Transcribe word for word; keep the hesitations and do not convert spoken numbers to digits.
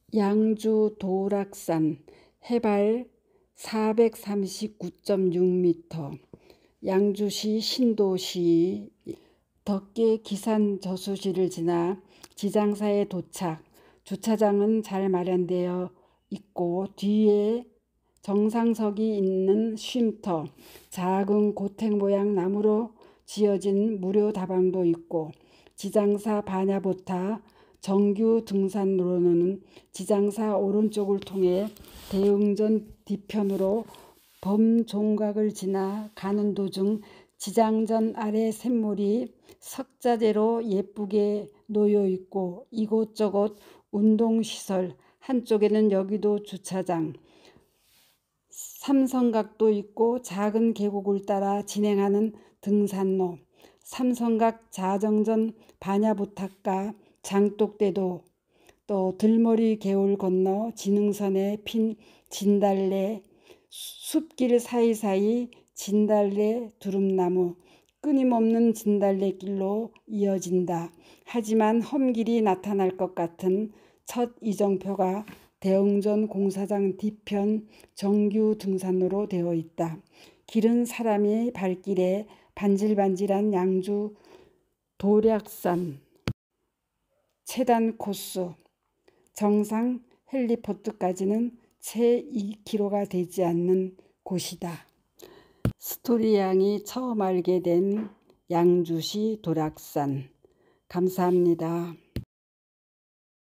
양주 도락산 해발 사백삼십구 점 육 미터, 양주시 신도시 덕계 기산저수지를 지나 지장사에 도착. 주차장은 잘 마련되어 있고 뒤에 정상석이 있는 쉼터, 작은 고택 모양 나무로 지어진 무료 다방도 있고, 지장사 반야보타 정규 등산로는 지장사 오른쪽을 통해 대흥전 뒤편으로 범종각을 지나 가는 도중 지장전 아래 샘물이 석자재로 예쁘게 놓여 있고 이곳저곳 운동시설, 한쪽에는 여기도 주차장, 삼성각도 있고 작은 계곡을 따라 진행하는 등산로, 삼성각 자정전 반야보타가 장독대도, 또 들머리 개울 건너 진흥선에 핀 진달래, 숲길 사이사이 진달래 두릅나무, 끊임없는 진달래길로 이어진다. 하지만 험길이 나타날 것 같은 첫 이정표가 대흥전 공사장 뒤편 정규 등산로로 되어 있다. 길은 사람의 발길에 반질반질한 양주 도락산 최단 코스, 정상 헬리포트까지는 채 이 킬로미터가 되지 않는 곳이다. 스토리양이 처음 알게 된 양주시 도락산. 감사합니다.